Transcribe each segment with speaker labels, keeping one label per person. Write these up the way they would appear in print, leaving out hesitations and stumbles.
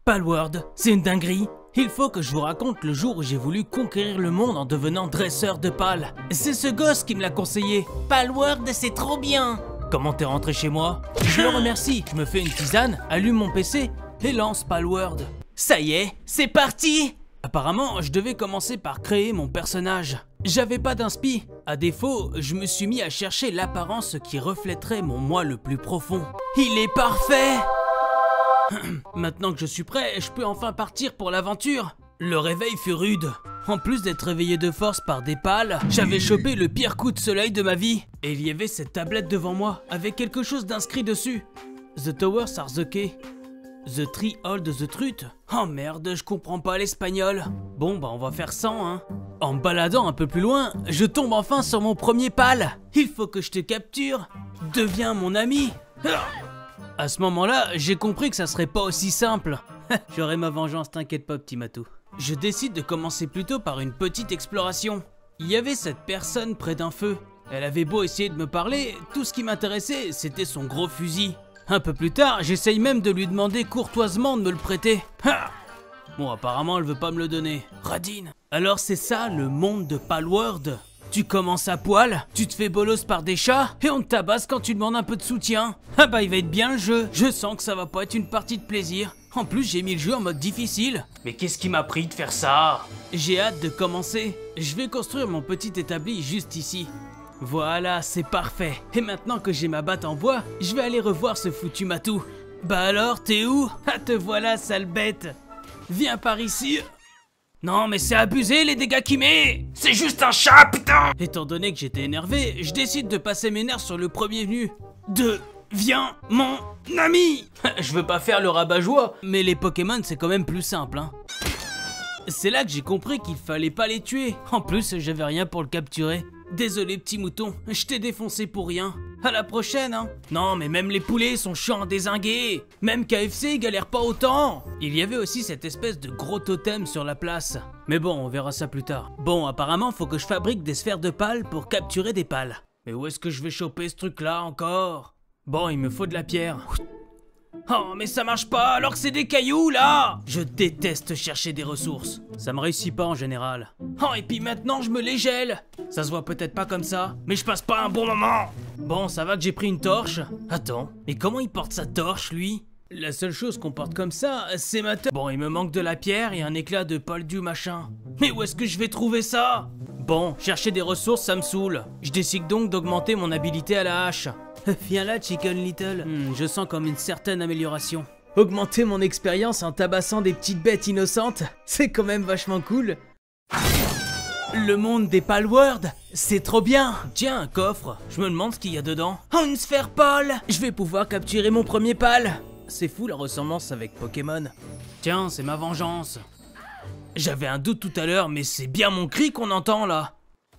Speaker 1: Palworld, c'est une dinguerie. Il faut que je vous raconte le jour où j'ai voulu conquérir le monde en devenant dresseur de pales. C'est ce gosse qui me l'a conseillé. Palworld, c'est trop bien. Comment t'es rentré chez moi? Je le remercie. Je me fais une tisane, allume mon PC et lance Palworld. Ça y est, c'est parti. Apparemment, je devais commencer par créer mon personnage. J'avais pas d'inspi. À défaut, je me suis mis à chercher l'apparence qui reflèterait mon moi le plus profond. Il est parfait. Maintenant que je suis prêt, je peux enfin partir pour l'aventure. Le réveil fut rude. En plus d'être réveillé de force par des pales, j'avais chopé le pire coup de soleil de ma vie. Et il y avait cette tablette devant moi, avec quelque chose d'inscrit dessus. The towers are the key. The tree hold the truth. Oh merde, je comprends pas l'espagnol. Bon bah on va faire 100 hein. En me baladant un peu plus loin, je tombe enfin sur mon premier pal. Il faut que je te capture. Deviens mon ami. À ce moment-là, j'ai compris que ça serait pas aussi simple. J'aurai ma vengeance, t'inquiète pas petit matou. Je décide de commencer plutôt par une petite exploration. Il y avait cette personne près d'un feu. Elle avait beau essayer de me parler, tout ce qui m'intéressait, c'était son gros fusil. Un peu plus tard, j'essaye même de lui demander courtoisement de me le prêter. Ha! Bon, apparemment, elle veut pas me le donner. Radine. Alors c'est ça, le monde de Palworld. Tu commences à poil, tu te fais bolos par des chats, et on te tabasse quand tu demandes un peu de soutien. Ah bah il va être bien le jeu. Je sens que ça va pas être une partie de plaisir. En plus, j'ai mis le jeu en mode difficile. Mais qu'est-ce qui m'a pris de faire ça? J'ai hâte de commencer. Je vais construire mon petit établi juste ici. Voilà, c'est parfait. Et maintenant que j'ai ma batte en bois, je vais aller revoir ce foutu matou. Bah alors, t'es où? Ah, te voilà, sale bête. Viens par ici. Non mais c'est abusé les dégâts qu'il met. C'est juste un chat, putain. Étant donné que j'étais énervé, je décide de passer mes nerfs sur le premier venu. Deviens mon ami. Je veux pas faire le rabat-joie, mais les Pokémon c'est quand même plus simple hein. C'est là que j'ai compris qu'il fallait pas les tuer. En plus, j'avais rien pour le capturer. Désolé petit mouton, je t'ai défoncé pour rien. À la prochaine hein. Non mais même les poulets sont chiants à dézinguer. Même KFC galère pas autant. Il y avait aussi cette espèce de gros totem sur la place. Mais bon, on verra ça plus tard. Bon, apparemment faut que je fabrique des sphères de pales pour capturer des pales. Mais où est-ce que je vais choper ce truc là encore? Bon, il me faut de la pierre. Oh mais ça marche pas alors que c'est des cailloux là. Je déteste chercher des ressources. Ça me réussit pas en général. Oh et puis maintenant je me les gèle. Ça se voit peut-être pas comme ça, mais je passe pas un bon moment. Bon ça va que j'ai pris une torche. Attends, mais comment il porte sa torche lui? La seule chose qu'on porte comme ça, c'est ma torche. Bon il me manque de la pierre et un éclat de poldu machin. Mais où est-ce que je vais trouver ça? Bon, chercher des ressources ça me saoule. Je décide donc d'augmenter mon habilité à la hache. Viens là, Chicken Little. Je sens comme une certaine amélioration. Augmenter mon expérience en tabassant des petites bêtes innocentes, c'est quand même vachement cool. Le monde des Palworld, c'est trop bien. Tiens, un coffre. Je me demande ce qu'il y a dedans. Oh, une sphère pâle. Je vais pouvoir capturer mon premier pal. C'est fou la ressemblance avec Pokémon. Tiens, c'est ma vengeance. J'avais un doute tout à l'heure, mais c'est bien mon cri qu'on entend là.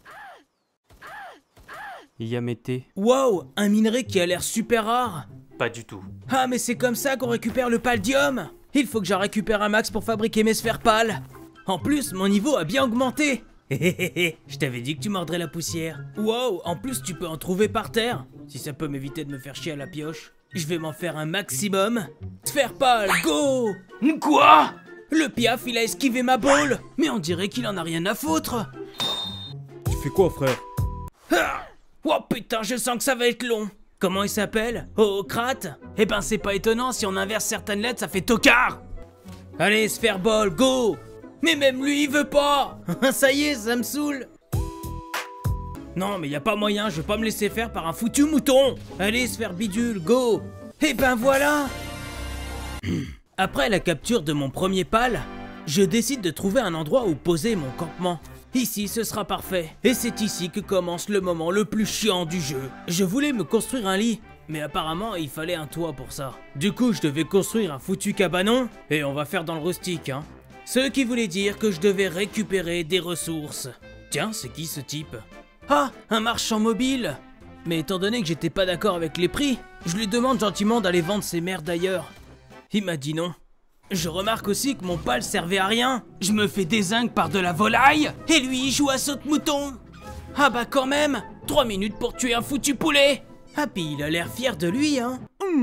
Speaker 1: Yamete. Wow, un minerai qui a l'air super rare. Pas du tout. Ah mais c'est comme ça qu'on récupère le paldium. Il faut que j'en récupère un max pour fabriquer mes sphères pâles. En plus, mon niveau a bien augmenté. Je t'avais dit que tu mordrais la poussière. Wow, en plus tu peux en trouver par terre. Si ça peut m'éviter de me faire chier à la pioche. Je vais m'en faire un maximum. Sphère pâle, go. Quoi? Le piaf il a esquivé ma balle. Mais on dirait qu'il en a rien à foutre.
Speaker 2: Tu fais quoi frère?
Speaker 1: Ah! Oh putain, je sens que ça va être long. Comment il s'appelle? Ocrate? Eh ben c'est pas étonnant, si on inverse certaines lettres, ça fait tocard. Allez, sphère ball, go. Mais même lui, il veut pas. Ça y est, ça me saoule. Non, mais y a pas moyen, je vais pas me laisser faire par un foutu mouton. Allez, sphère bidule, go. Eh ben voilà. Après la capture de mon premier pal, je décide de trouver un endroit où poser mon campement. Ici, ce sera parfait. Et c'est ici que commence le moment le plus chiant du jeu. Je voulais me construire un lit, mais apparemment, il fallait un toit pour ça. Du coup, je devais construire un foutu cabanon, et on va faire dans le rustique, hein. Ce qui voulait dire que je devais récupérer des ressources. Tiens, c'est qui ce type? Ah, un marchand mobile. Mais étant donné que j'étais pas d'accord avec les prix, je lui demande gentiment d'aller vendre ses merdes ailleurs. Il m'a dit non. Je remarque aussi que mon pal servait à rien. Je me fais dézingue par de la volaille et lui il joue à saute-mouton. Ah bah quand même, 3 minutes pour tuer un foutu poulet. Ah puis il a l'air fier de lui hein.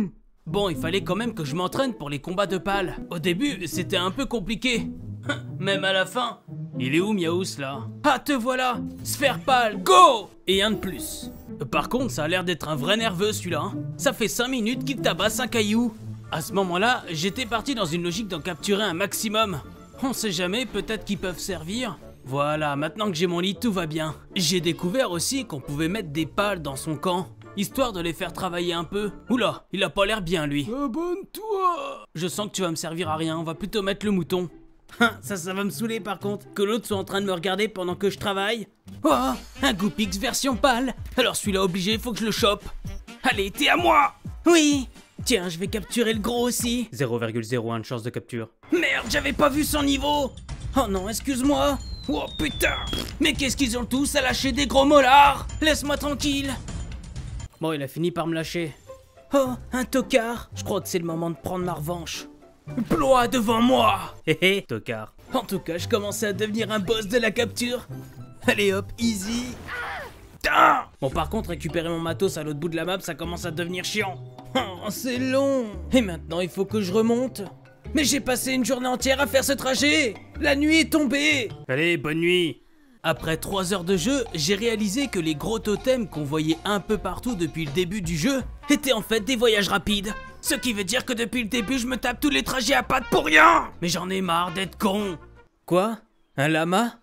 Speaker 1: Bon, il fallait quand même que je m'entraîne pour les combats de pales. Au début, c'était un peu compliqué. Même à la fin. Il est où Miaous là? Ah, te voilà! Sphère pâle, go! Et un de plus. Par contre, ça a l'air d'être un vrai nerveux celui-là. Hein. Ça fait 5 minutes qu'il tabasse un caillou. À ce moment-là, j'étais parti dans une logique d'en capturer un maximum. On sait jamais, peut-être qu'ils peuvent servir. Voilà, maintenant que j'ai mon lit, tout va bien. J'ai découvert aussi qu'on pouvait mettre des pales dans son camp, histoire de les faire travailler un peu. Oula, il a pas l'air bien lui. Abonne-toi! Je sens que tu vas me servir à rien, on va plutôt mettre le mouton. Ça va me saouler par contre, que l'autre soit en train de me regarder pendant que je travaille. Oh, un Goopix version pâle. Alors celui-là obligé, faut que je le chope. Allez, t'es à moi! Oui! Tiens, je vais capturer le gros aussi.
Speaker 2: 0,01 de chance de capture.
Speaker 1: Merde, j'avais pas vu son niveau. Oh non, excuse-moi. Oh putain! Mais qu'est-ce qu'ils ont tous à lâcher des gros mollards? Laisse-moi tranquille. Bon, il a fini par me lâcher. Oh, un tocard. Je crois que c'est le moment de prendre ma revanche. Ploie devant moi!
Speaker 2: Hé hé, tocard.
Speaker 1: En tout cas, je commençais à devenir un boss de la capture. Allez hop, easy. Bon, par contre, récupérer mon matos à l'autre bout de la map, ça commence à devenir chiant. Oh, c'est long. Et maintenant, il faut que je remonte. Mais j'ai passé une journée entière à faire ce trajet. La nuit est tombée.
Speaker 2: Allez, bonne nuit.
Speaker 1: Après 3 heures de jeu, j'ai réalisé que les gros totems qu'on voyait un peu partout depuis le début du jeu étaient en fait des voyages rapides. Ce qui veut dire que depuis le début, je me tape tous les trajets à pattes pour rien. Mais j'en ai marre d'être con. Quoi? Un lama?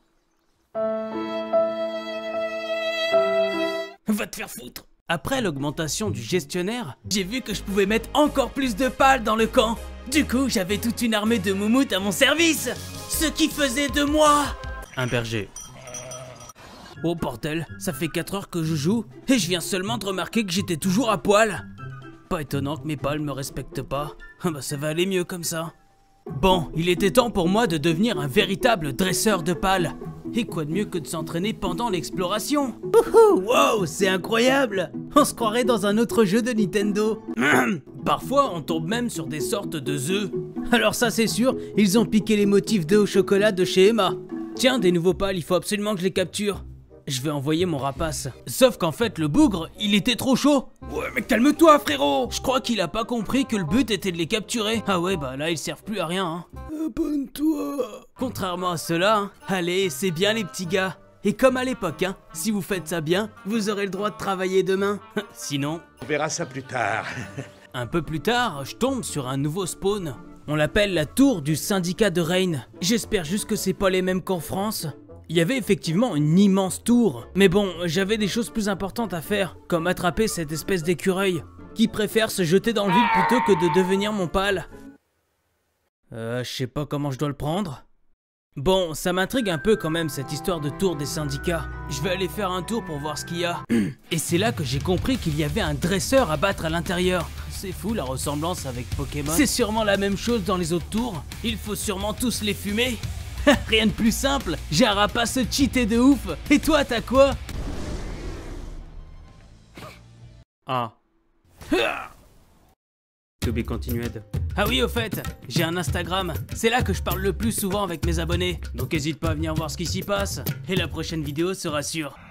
Speaker 1: Va te faire foutre. Après l'augmentation du gestionnaire, j'ai vu que je pouvais mettre encore plus de pales dans le camp. Du coup, j'avais toute une armée de moumoutes à mon service. Ce qui faisait de moi
Speaker 2: un berger.
Speaker 1: Oh bordel, ça fait 4 heures que je joue et je viens seulement de remarquer que j'étais toujours à poil. Pas étonnant que mes pales me respectent pas. Ah bah ça va aller mieux comme ça. Bon, il était temps pour moi de devenir un véritable dresseur de pales. Et quoi de mieux que de s'entraîner pendant l'exploration? Wow, c'est incroyable! On se croirait dans un autre jeu de Nintendo. Parfois, on tombe même sur des sortes de œufs. Alors ça c'est sûr, ils ont piqué les motifs d'œufs au chocolat de chez Emma. Tiens, des nouveaux pales, il faut absolument que je les capture. Je vais envoyer mon rapace. Sauf qu'en fait, le bougre, il était trop chaud. Ouais, mais calme-toi, frérot. Je crois qu'il a pas compris que le but était de les capturer. Ah ouais, bah là, ils servent plus à rien, hein. Abonne-toi. Contrairement à ceux-là, hein. Allez, c'est bien les petits gars. Et comme à l'époque, hein, si vous faites ça bien, vous aurez le droit de travailler demain. Sinon...
Speaker 3: On verra ça plus tard.
Speaker 1: Un peu plus tard, je tombe sur un nouveau spawn. On l'appelle la tour du syndicat de Reign. J'espère juste que c'est pas les mêmes qu'en France. Il y avait effectivement une immense tour, mais bon, j'avais des choses plus importantes à faire, comme attraper cette espèce d'écureuil, qui préfère se jeter dans le vide plutôt que de devenir mon pal. Je sais pas comment je dois le prendre. Bon, ça m'intrigue un peu quand même cette histoire de tour des syndicats. Je vais aller faire un tour pour voir ce qu'il y a. Et c'est là que j'ai compris qu'il y avait un dresseur à battre à l'intérieur. C'est fou la ressemblance avec Pokémon. C'est sûrement la même chose dans les autres tours. Il faut sûrement tous les fumer. Rien de plus simple, j'ai un rapace cheaté de ouf. Et toi, t'as quoi?
Speaker 2: Ah. To be continued.
Speaker 1: Ah oui, au fait, j'ai un Instagram. C'est là que je parle le plus souvent avec mes abonnés. Donc n'hésite pas à venir voir ce qui s'y passe. Et la prochaine vidéo sera sûre.